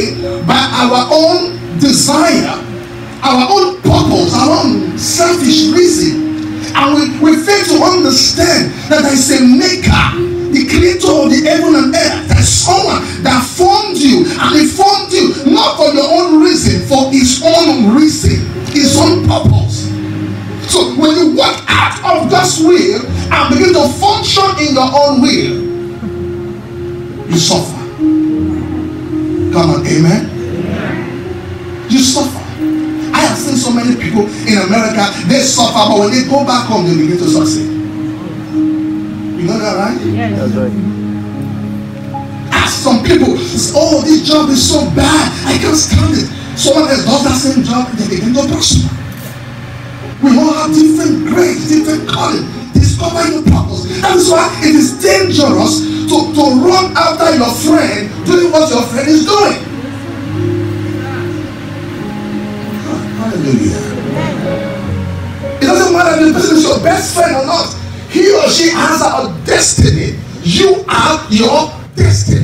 living by our own desire, our own purpose, our own selfish reason. And we fail to understand that there is a maker, the creator of the heaven and earth. There is someone that formed you, and he formed you not for your own reason, for his own reason, his own purpose. So when you walk out of God's will and begin to function in your own will, you suffer. Come on, amen? You suffer. I have seen so many people in America, they suffer, but when they go back home, they begin to succeed. You know that, right? Yes. That's right. Ask some people, oh, this job is so bad, I can't stand it. Someone else does that same job, they begin to prosper. We all have different grades, different calling. Discover your purpose. That is why it is dangerous to run after your friend doing what your friend is doing. Hallelujah. It doesn't matter if the person is your best friend or not. He or she has a destiny. You have your destiny.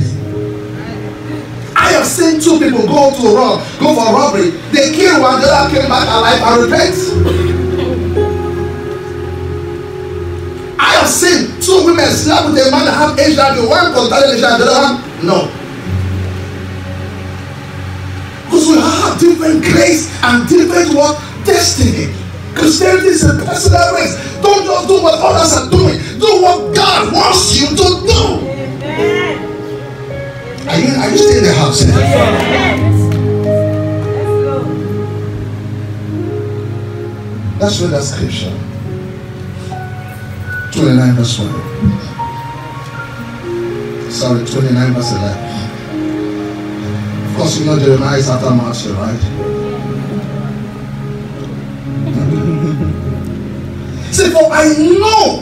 I have seen two people go for robbery. They kill one, the other came back alive and repent. I have seen two women slept with a man that have HIV. One contracted HIV, the other one no. Because we have different grace and different what? Destiny. Christianity is a personal race. Don't just do what others are doing. Do what God wants you to do. Are you still in the house? Let's read that scripture. 29 verse 1. Sorry, 29 verse 11. Of course, you know Jeremiah is after Marshall, right? Say, for I know.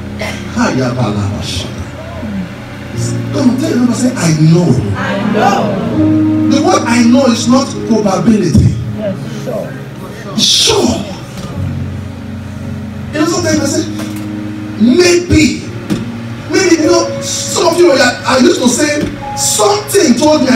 Come on, tell your neighbor, say, I know. I know. The word I know is not probability. Yes, sure. Sure. You know, sometimes I say, maybe, you know, some of you are used to say, something told me